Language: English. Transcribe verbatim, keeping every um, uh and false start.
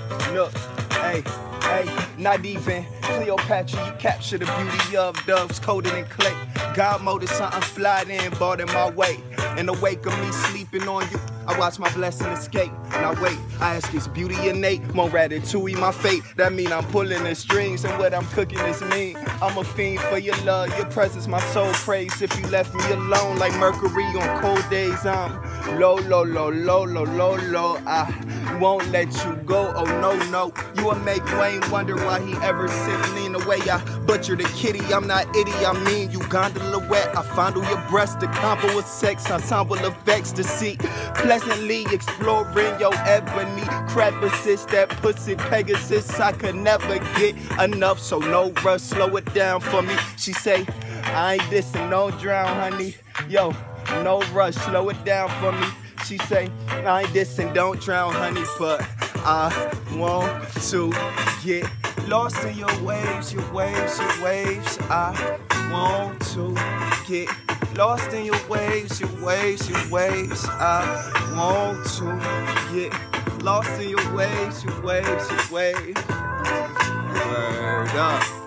Look, hey, hey, not even Cleopatra, you capture the beauty of doves coated in clay. God mode is something fly in, brought in my way. In the wake of me sleeping on you, I watch my blessing escape. Now wait, I ask, is beauty innate? More ratatouille, my fate. That mean I'm pulling the strings, and what I'm cooking is me. I'm a fiend for your love, your presence, my soul prays. If you left me alone like mercury on cold days, I'm low, low, low, low, low, low, low. I won't let you go, oh no, no. You will make Wayne wonder why he ever sent me in the way I butcher the kitty. I'm not itty, I mean you gondola wet. I fondle your breast, the combo with sex, ensemble of ecstasy. Pleasantly exploring your ebony crevices, that pussy Pegasus, I could never get enough, so no rush, slow it down for me. She say, I ain't dissin', don't drown, honey. Yo, no rush, slow it down for me. She say, I ain't dissin', don't drown, honey, but I want to get lost in your waves, your waves, your waves. I want to get lost in your waves, your waves, your waves. I want to get lost in your waves, your waves, your waves. Word up.